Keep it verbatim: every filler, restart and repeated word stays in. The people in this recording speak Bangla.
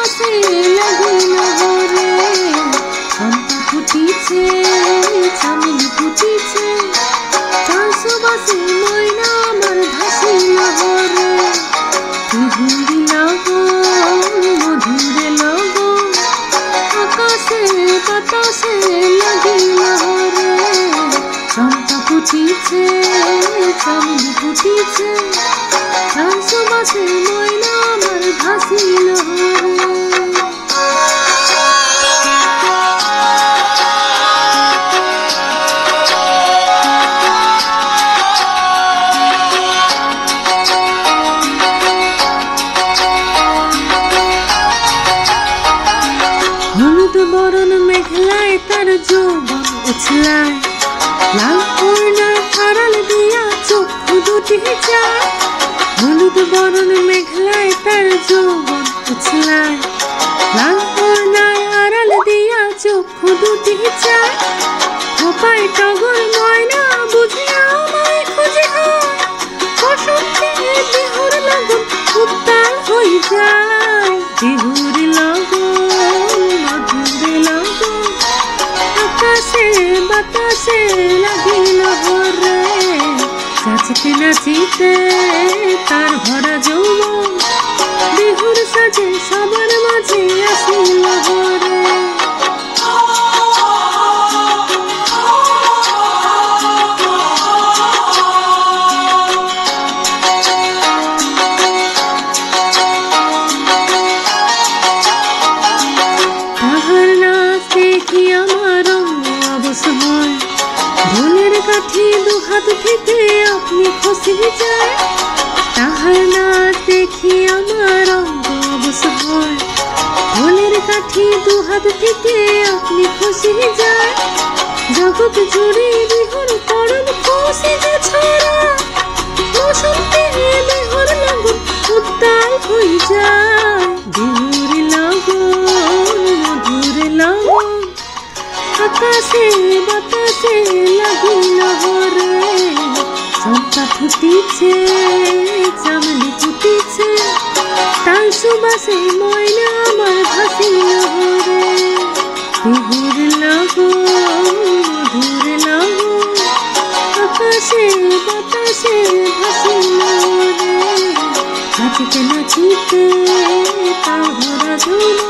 বাতাসে লাগিল হরে চম্পা ফুটিছে চামেলি ফুটিছে চাল সুবাসে ময়না আমার ভাসিল হরে ত্রিভুরি লগন মধুরে লগন আকাশে বাতাসে লাগিল হরে চম্পা ফুটিছে চামেলি ফুটিছে চাল সুবাসে ময়না আমার ভাসিল হরে হলুদ বরণ মেঘলায় তার যৌবন উছলায় লাল ওড়নার আড়াল দিয়া চক্ষু দুটি যায় হলুদ বরণ মেঘলায় তার যৌবন উছলায় লাল ওড়নার আড়াল দিয়া চক্ষু দুটি যায় খোপায় টগর ময়না বুঝিয়া আমায় খুঁজে হয় বসন্তে বিহুর লগন উত্তাল হয়ে যায় বিহুর লগন মধুরে লগন আকাশে বাতাসে লাগিল হরে নাচিতে নাচিতে তার ভরা যৌবন বিহুর সাজে সবার মাঝে আসিল হরে তাহার নাচ দেখি আমার অঙ্গ অবশ হয় ঢোলের কাঠি দুহাত থেকে আপনি খসে যায় তাহার নাচ দেখি আমার অঙ্গ অবশ হয় ঢোলের কাঠি দুহাত থেকে আপনি খসে যায় জগৎ জুড়ে বিহুর পরম খুশি যে ছড়া বসন্তে বিহুর লগন উত্তাল হয়ে যায় বিহুর লগন মধুর লগন আকাশে বাতাসে লাগিল হরে চম্পা ফুটিছে চামেলি ফুটিছে তাল সুবাসে ময়না আমার ভাসিল হরে বিহুর লগন মধুর লগন আকাশে বাতাসে ভাসিল হরে নাচিতে নাচিতে তার ভরা